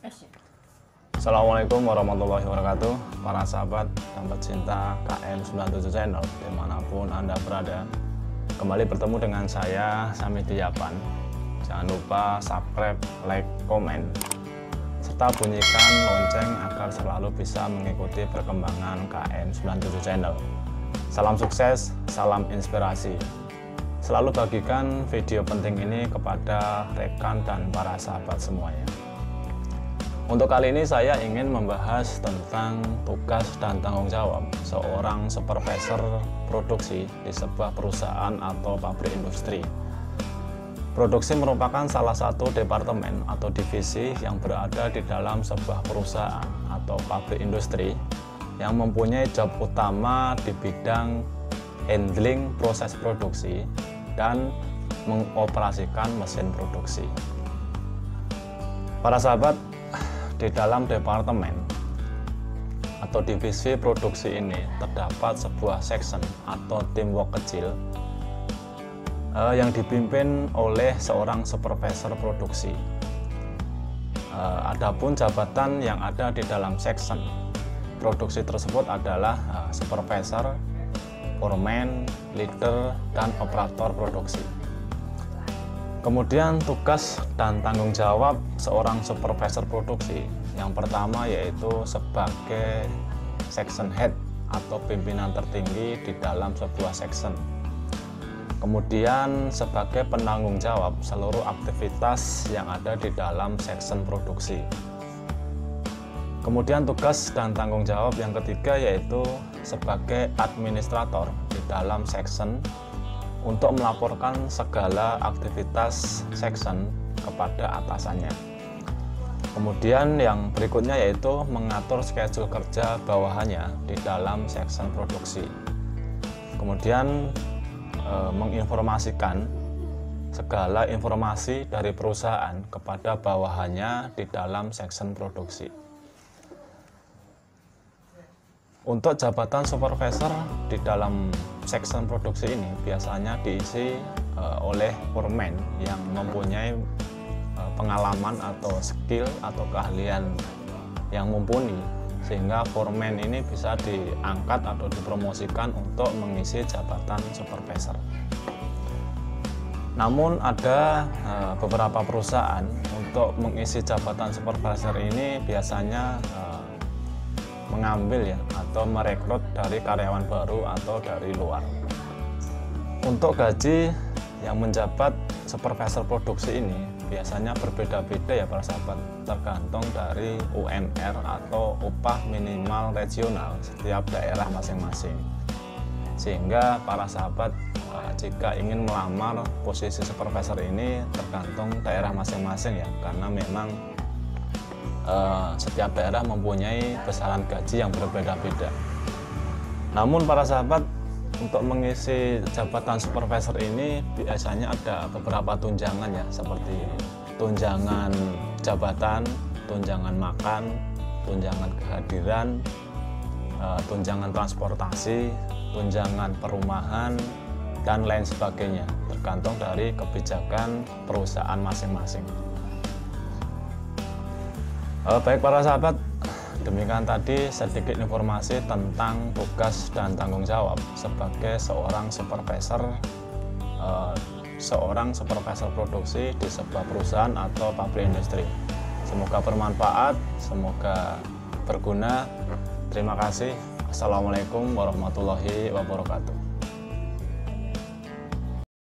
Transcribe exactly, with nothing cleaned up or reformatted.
Assalamualaikum warahmatullahi wabarakatuh, para sahabat dan pecinta K M sembilan puluh tujuh Channel dimanapun Anda berada. Kembali bertemu dengan saya, Sami Diapan. Jangan lupa subscribe, like, komen, serta bunyikan lonceng agar selalu bisa mengikuti perkembangan K M sembilan puluh tujuh Channel. Salam sukses, salam inspirasi. Selalu bagikan video penting ini kepada rekan dan para sahabat semuanya. Untuk kali ini saya ingin membahas tentang tugas dan tanggung jawab seorang supervisor produksi di sebuah perusahaan atau pabrik industri. Produksi merupakan salah satu departemen atau divisi yang berada di dalam sebuah perusahaan atau pabrik industri yang mempunyai job utama di bidang handling proses produksi dan mengoperasikan mesin produksi. Para sahabat, di dalam departemen atau divisi produksi ini terdapat sebuah section atau teamwork kecil eh, yang dipimpin oleh seorang supervisor produksi. Eh, adapun jabatan yang ada di dalam section produksi tersebut adalah eh, supervisor, foreman, leader, dan operator produksi. Kemudian tugas dan tanggung jawab seorang supervisor produksi yang pertama yaitu sebagai section head atau pimpinan tertinggi di dalam sebuah section. Kemudian sebagai penanggung jawab seluruh aktivitas yang ada di dalam section produksi. Kemudian tugas dan tanggung jawab yang ketiga yaitu sebagai administrator di dalam section untuk melaporkan segala aktivitas section kepada atasannya. Kemudian yang berikutnya yaitu mengatur schedule kerja bawahannya di dalam section produksi. Kemudian e, menginformasikan segala informasi dari perusahaan kepada bawahannya di dalam section produksi. Untuk jabatan supervisor di dalam section produksi ini biasanya diisi uh, oleh foreman yang mempunyai uh, pengalaman atau skill atau keahlian yang mumpuni, sehingga foreman ini bisa diangkat atau dipromosikan untuk mengisi jabatan supervisor. Namun ada uh, beberapa perusahaan untuk mengisi jabatan supervisor ini biasanya uh, mengambil ya atau merekrut dari karyawan baru atau dari luar. Untuk gaji yang menjabat supervisor produksi ini biasanya berbeda-beda ya para sahabat, tergantung dari U M R atau upah minimal regional setiap daerah masing-masing. Sehingga para sahabat jika ingin melamar posisi supervisor ini tergantung daerah masing-masing ya, karena memang Uh, setiap daerah mempunyai besaran gaji yang berbeda-beda. Namun para sahabat, untuk mengisi jabatan supervisor ini biasanya ada beberapa tunjangan ya, seperti tunjangan jabatan, tunjangan makan, tunjangan kehadiran, uh, tunjangan transportasi, tunjangan perumahan, dan lain sebagainya, tergantung dari kebijakan perusahaan masing-masing. Baik para sahabat, demikian tadi sedikit informasi tentang tugas dan tanggung jawab sebagai seorang supervisor eh, seorang supervisor produksi di sebuah perusahaan atau pabrik industri. Semoga bermanfaat, semoga berguna. Terima kasih. Assalamualaikum warahmatullahi wabarakatuh.